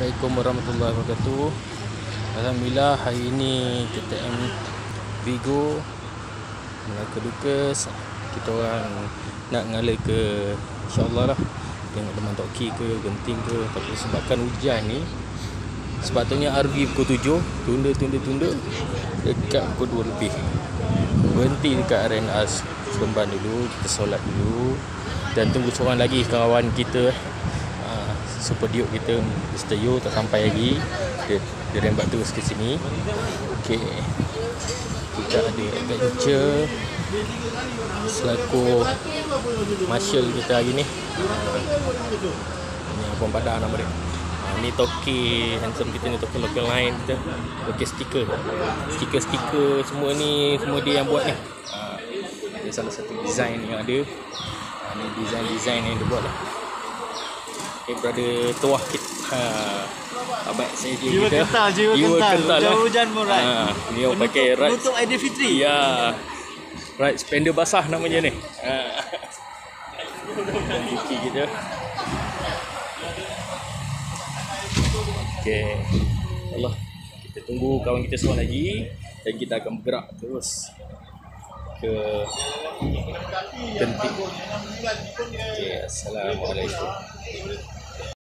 Assalamualaikum warahmatullahi wabarakatuh. Alhamdulillah hari ini KTM Vigo Melaka Dukas. Kita orang nak ngalih ke insyaAllah lah, tengok teman Toki ke Genting ke. Tapi sebabkan hujan ni, sepatutnya RV pukul 7, tunda dekat pukul 2 lebih. Berhenti dekat arena Seremban dulu, kita solat dulu dan tunggu seorang lagi kawan kita, Super Duke kita, Mr. Yu tak sampai lagi. Dia rembat terus ke sini. Okey, kita ada adventure selaku marshal kita hari ni. Ni Abang Badar nama dia. Ni Toki handsome kita ni, Toki local line kita. Okey, stiker semua ni semua dia yang buat ni. Ini salah satu design yang ada. Ni design yang dia buat lah. Brother tuah kita, abang saya dia kita. Jiwa kental lah. Hujan pun right. Ni orang pakai ride untuk Aidilfitri. Ya. Ride spender basah namanya ni. Buki kita. Okey. Allah. Kita tunggu kawan kita semua lagi dan kita akan bergerak terus ke Genting. Okey, assalamualaikum.